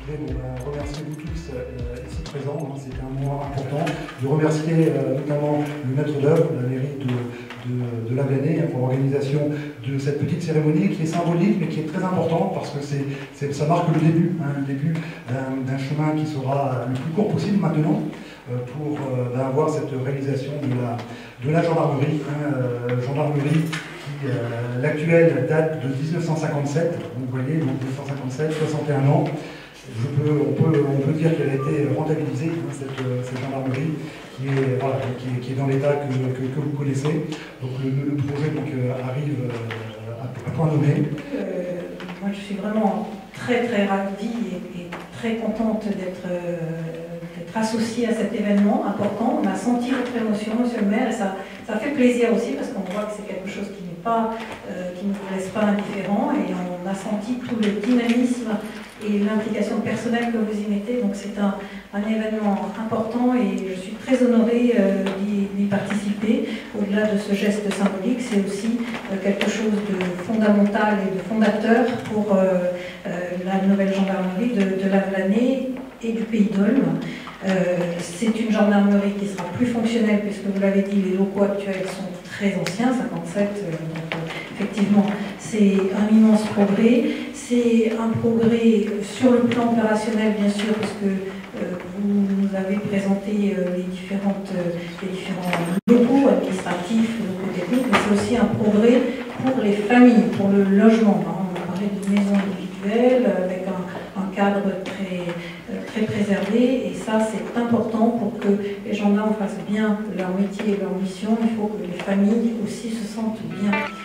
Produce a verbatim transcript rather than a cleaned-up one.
voudrais bon, bah, remercier vous tous euh, ici présents, hein, c'est un moment important. Je remercier euh, notamment le maître d'œuvre, la mairie de, de, de Lavelanet, hein, pour l'organisation de cette petite cérémonie qui est symbolique mais qui est très importante parce que c'est, c'est, ça marque le début, hein, le début d'un, d'un chemin qui sera le plus court possible maintenant euh, pour euh, avoir cette réalisation de la, de la gendarmerie. Hein, euh, gendarmerie qui, euh, l'actuelle date de mille neuf cent cinquante-sept, vous voyez, donc mille neuf cent cinquante-sept, soixante et un ans. Je peux, on, peut, on peut dire qu'elle a été rentabilisée, hein, cette, cette gendarmerie, qui est, voilà, qui est, qui est dans l'état que, que, que vous connaissez. Donc le, le projet donc, arrive à, à point nommé. Euh, moi je suis vraiment très très ravie et, et très contente d'être euh, associée à cet événement important. On a senti votre émotion, monsieur le maire, et ça, ça fait plaisir aussi parce qu'on voit que c'est quelque chose qui n'est pas, euh, qui ne vous laisse pas indifférent, et on a senti tout le dynamisme et l'implication personnelle que vous y mettez. Donc c'est un, un événement important et je suis très honorée euh, d'y, d'y participer. Au-delà de ce geste symbolique, c'est aussi euh, quelque chose de fondamental et de fondateur pour euh, euh, la nouvelle gendarmerie de, de Lavelanet et du Pays d'Olme. Euh, c'est une gendarmerie qui sera plus fonctionnelle puisque vous l'avez dit, les locaux actuels sont très anciens, cinquante-sept, euh, donc euh, effectivement c'est un immense progrès. C'est un progrès sur le plan opérationnel, bien sûr, parce que euh, vous nous avez présenté euh, les, différentes, euh, les différents locaux administratifs, locaux techniques, mais c'est aussi un progrès pour les familles, pour le logement. Hein. On a parlé de maisons individuelles avec un, un cadre très, euh, très préservé, et ça c'est important pour que les gendarmes fassent bien leur métier et leur mission. Il faut que les familles aussi se sentent bien.